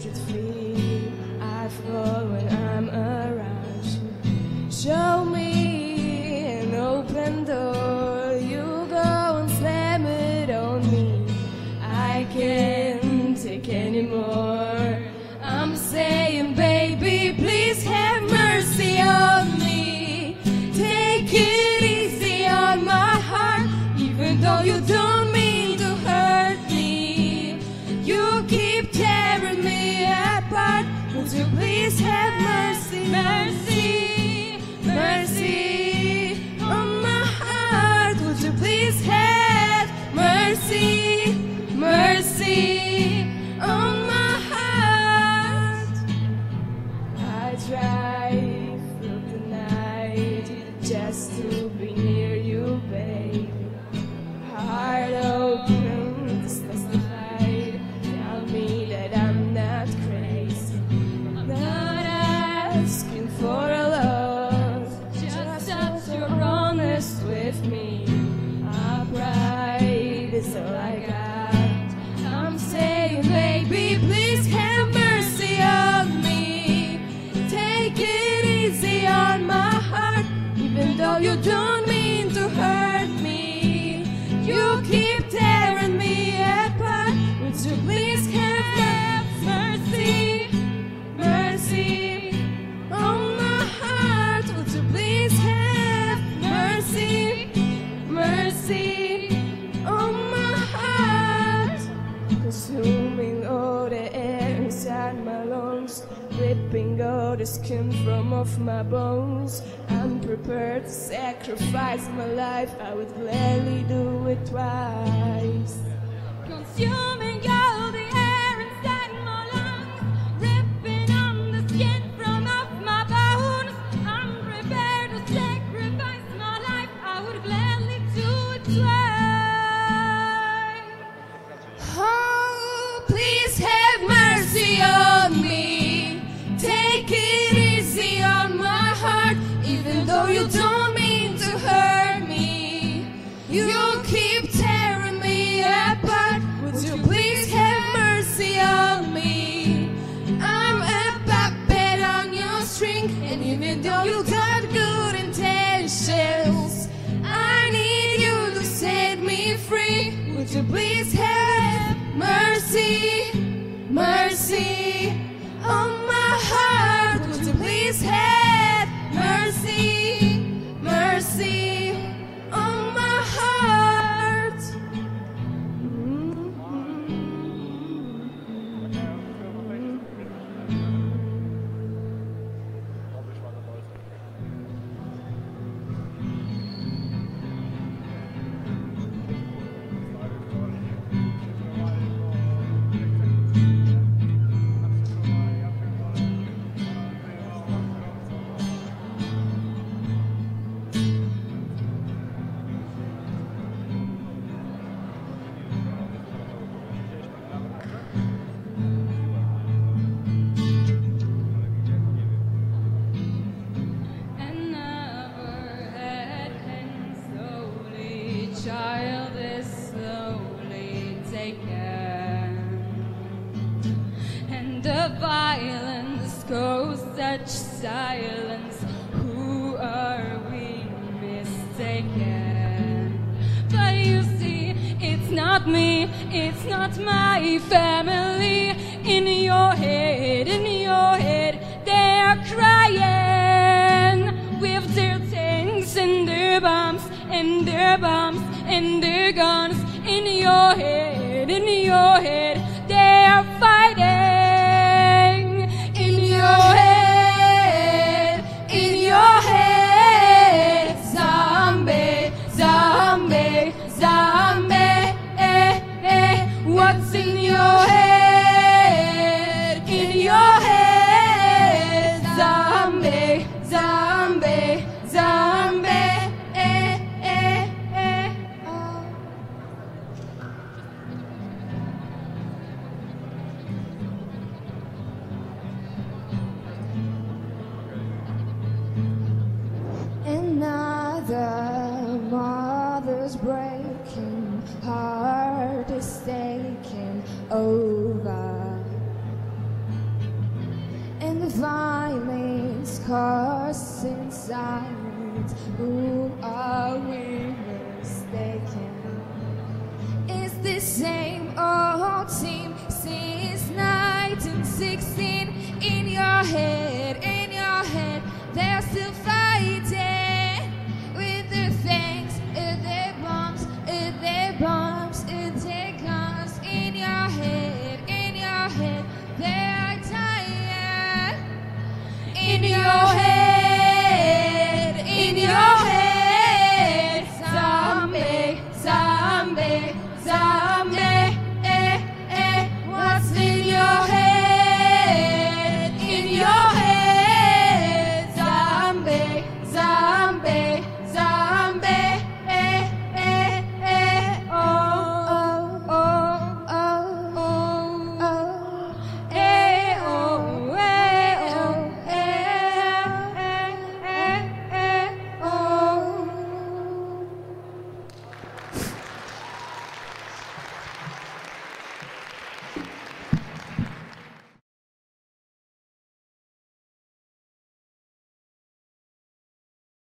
it feel I fall when I'm around you? Show me an open door, you go and slam it on me. I can't take anymore. I'm saying, baby, please have mercy on me. Take it easy on my heart, even though you don't mean to hurt me. You keep tearing me apart. Would you please have mercy, mercy, mercy on my heart? Would you please have mercy, mercy on my heart? I drive through the night just to be near you, baby. Heart open, specified. Tell me that I'm not crazy. I'm not asking for a love, just that you're honest with me. Our pride is all I got. I'm saying, baby, please have mercy on me. Take it easy on my heart, even though you don't mean to hurt me. You keep tearing me apart. Would you please have mercy, mercy on my heart? Would you please have mercy, mercy on my heart? Consuming all the air inside my lungs, ripping all the skin from off my bones. I'm prepared to sacrifice my life. I would gladly do it twice. Consuming all the air inside my lungs, ripping on the skin from off my bones. I'm prepared to sacrifice my life. I would gladly do it twice. Oh, please have mercy on me. Take it easy on my heart, even though you don't mean to hurt me. You keep tearing me apart. Would you please have mercy on me? I'm a puppet on your string, and even though you got good intentions, I need you to set me free. Would you please have mercy, mercy on my heart? Would you please have mercy, mercy on my heart? Child is slowly taken, and the violence grows such silence. Who are we mistaken? But you see, it's not me, it's not my family. In your head, they are crying with their tanks and their bombs and their bombs and their guns. In your head, they are fighting. In your head, zombie, zombie, zombie. What's in your head? In your head, zombie, zombie, zombie. Another mother's breaking heart is taking over. course in silence. Ooh.